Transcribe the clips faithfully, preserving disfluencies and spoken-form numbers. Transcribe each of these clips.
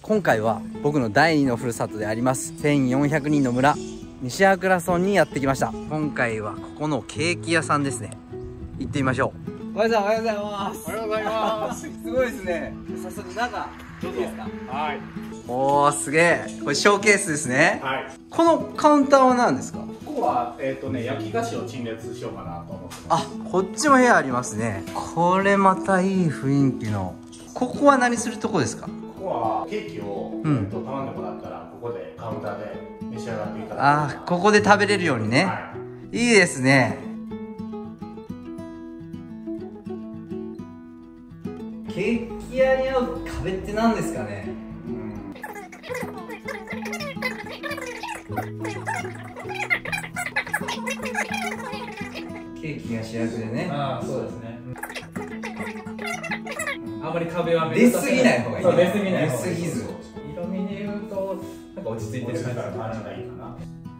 今回は僕の第二のふるさとでありますせんよんひゃくにんの村西粟倉村にやってきました。今回はここのケーキ屋さんですね。行ってみましょう。おはようございます。 おはようございます。 すごいですね。早速中どうですか。 はい。 おー、すげえ。これショーケースですね。 はい。 このカウンターは何ですか。 ここはえっ、ー、とね焼き菓子を陳列しようかなと思ってます。 あ、こっちも部屋ありますね。これまたいい雰囲気の。ここは何するとこですか。 ここはケーキを、うん、えっと頼んでもらったらここでカウンターで召し上がっていただく。 あー、ここで食べれるようにね。はい、いいですね。ケーキ屋に合う壁って何ですかね。うん、ケーキが主役でね。 ああ、そうですね。あんまり壁は出すぎない方がいい。 そう出すぎない方がいい。 出すぎず。 色味で言うとなんか落ち着いてる感じから真ん中いいかな。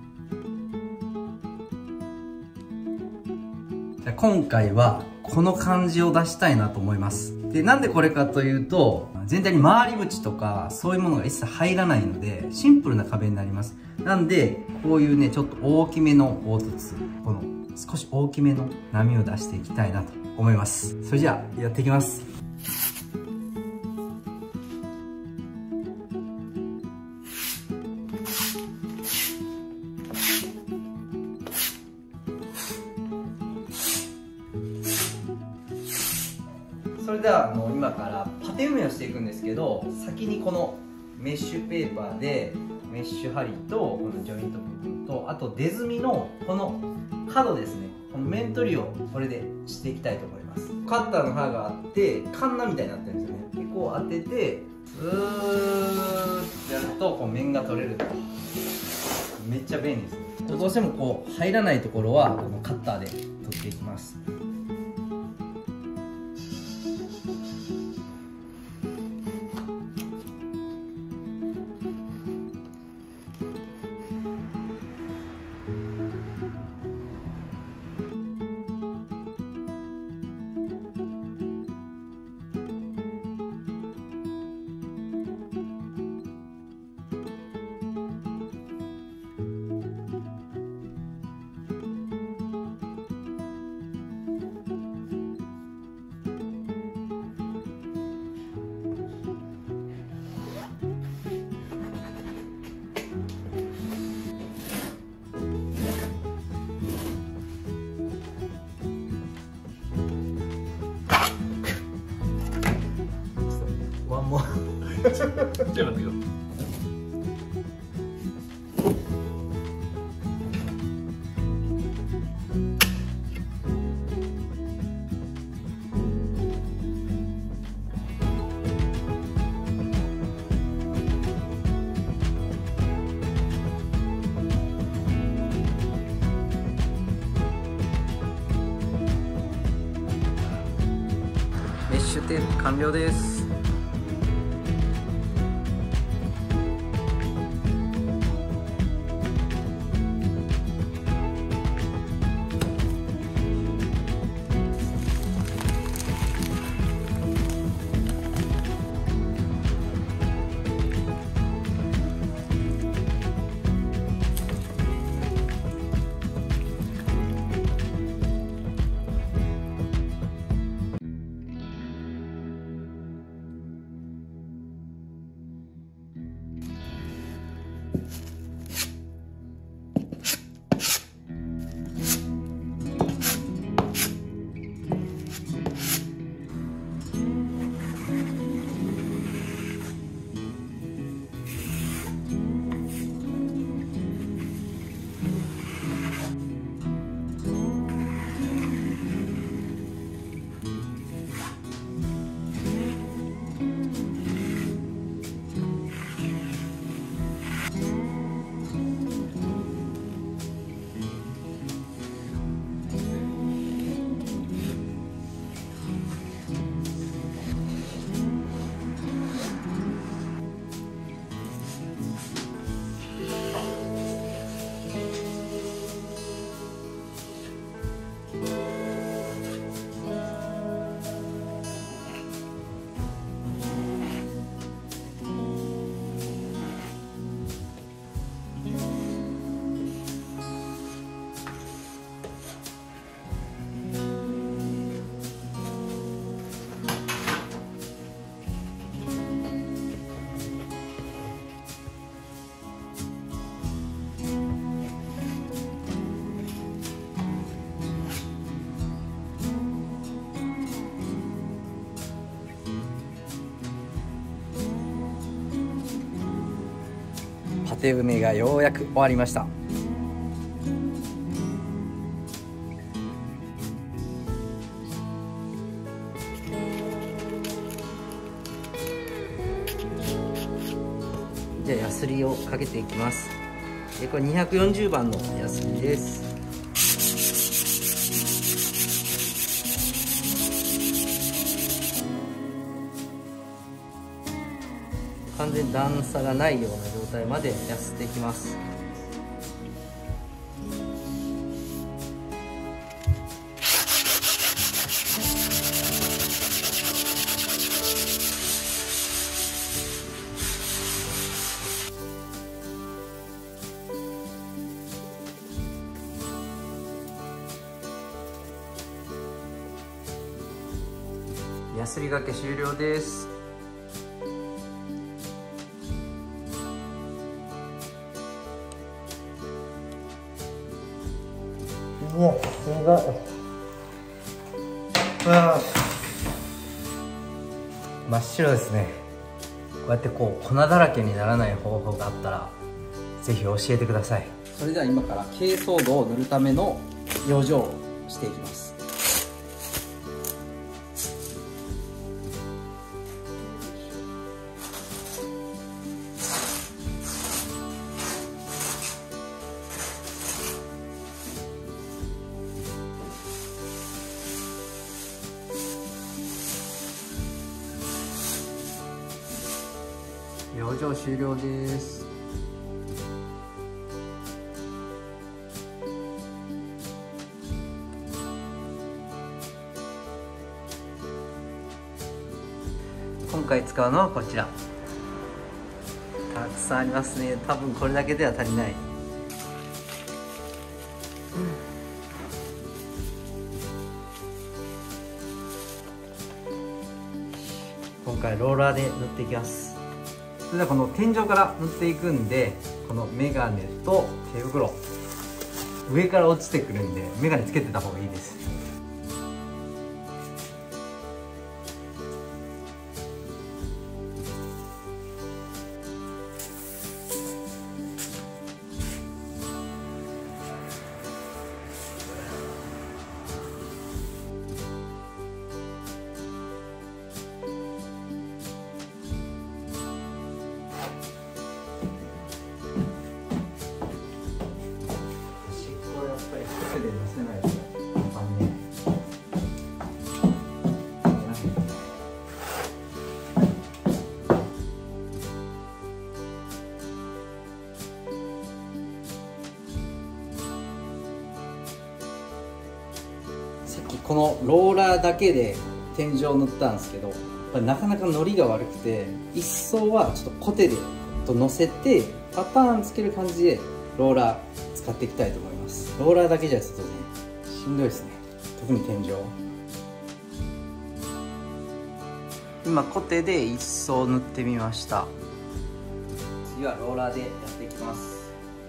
じゃあ今回はこの感じを出したいなと思います。で、なんでこれかというと、全体に回り縁とかそういうものが一切入らないのでシンプルな壁になります。なんでこういうねちょっと大きめの凹凸、この少し大きめの波を出していきたいなと思います。それじゃあやっていきます。それではあの今からパテ埋めをしていくんですけど、先にこのメッシュペーパーでメッシュ針とこのジョイント部分と、あと出墨のこの角ですね、この面取りをこれでしていきたいと思います。カッターの刃があってカンナみたいになってるんですよね。でこう当ててずーっとやるとこう面が取れると、めっちゃ便利ですね。どうしてもこう入らないところはこのカッターで取っていきます。ワンモアちょっと待ってよ。メッシュテープ完了です。 テ埋めがようやく終わりました。じゃあヤスリをかけていきます。でこれにひゃくよんじゅうばんのヤスリです。完全に段差がないような状態までやすっていきます。ヤスリがけ終了です。いや、すごい。真っ白ですね。こうやってこう粉だらけにならない方法があったらぜひ教えてください。それでは今から珪藻土を塗るための養生をしていきます。養生終了です。今回使うのはこちら。たくさんありますね。多分これだけでは足りない。今回ローラーで塗っていきます。それではこの天井から塗っていくんで、このメガネと手袋上から落ちてくるんでメガネつけてた方がいいです。手で乗せないとあんね。さっきこのローラーだけで天井を塗ったんですけど、やっぱりなかなかノリが悪くて、一層はちょっとコテでと乗せてパターンつける感じでローラー使っていきたいと思います。ローラーだけじゃちょっとねしんどいですね、特に天井。今コテで一層塗ってみました。次はローラーでやっていきます。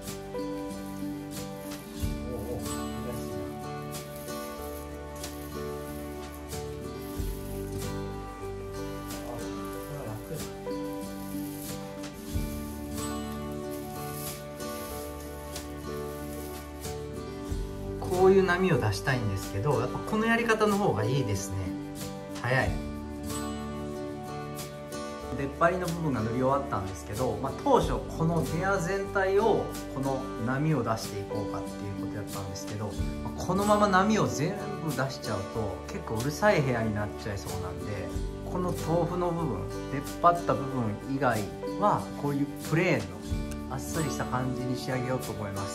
こういう波を出したいんですけど、やっぱこのやり方の方がいいですね。早い。出っ張りの部分が塗り終わったんですけど、まあ、当初この部屋全体をこの波を出していこうかっていうことやったんですけど、まあ、このまま波を全部出しちゃうと結構うるさい部屋になっちゃいそうなんで、この豆腐の部分、出っ張った部分以外はこういうプレーンのあっさりした感じに仕上げようと思います。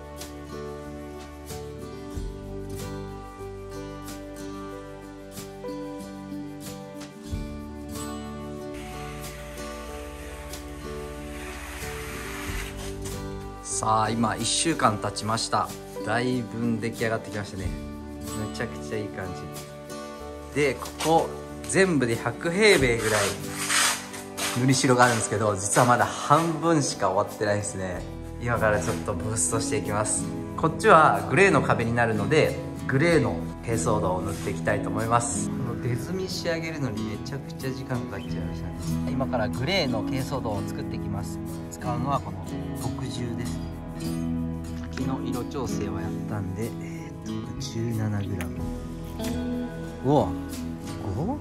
さあ今いっしゅうかん経ちました。だいぶ出来上がってきましたね。めちゃくちゃいい感じで、ここ全部でひゃくへいべいぐらい塗り代があるんですけど、実はまだ半分しか終わってないですね。今からちょっとブーストしていきます。こっちはグレーの壁になるので、グレーの珪藻土を塗っていきたいと思います。この出墨仕上げるのにめちゃくちゃ時間かかっちゃいましたね。今からグレーの珪藻土を作っていきます。使うのはこの墨汁ですね。木の色調整はやったんで、えー、と じゅうななグラム おご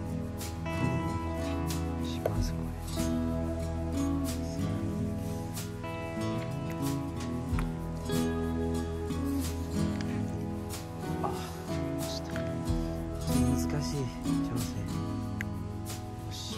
しますこれ。あちょっと難しい調整。よし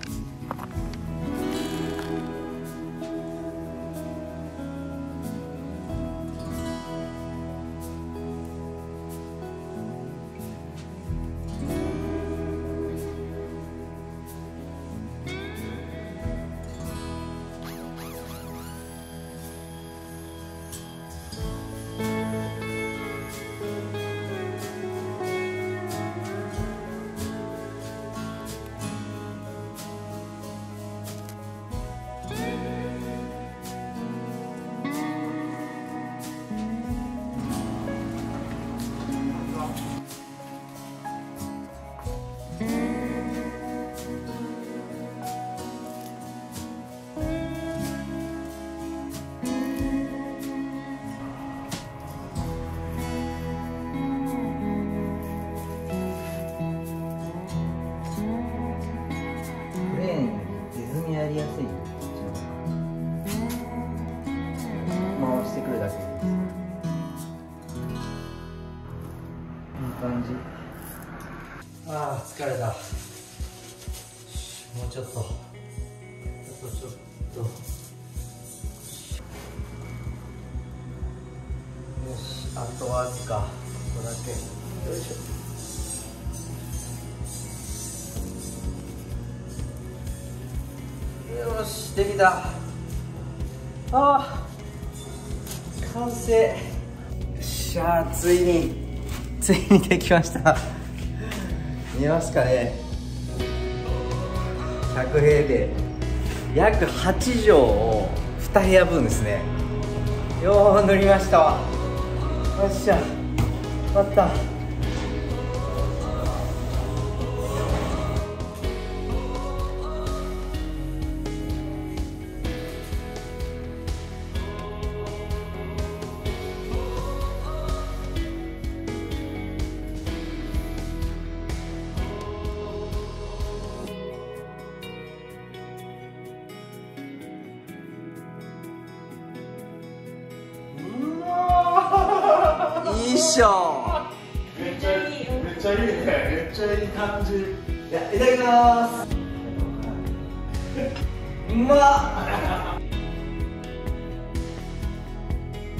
やりやすい回してくるだけです。いい感じ。ああ疲れた。もうちょっとちょっとちょっとよし、あとわずかここだけ。よいしょ。よし、できた。ああ完成。よっしゃー、ついについにできました。見えますかね。ひゃくへいべい、約はちじょうをにへやぶんですね。よう塗りましたわ。よっしゃ、終わった。いいっしょ。 めっちゃいい、めっちゃいいね、めっちゃいい感じ。 いや、いただきます。うまっ。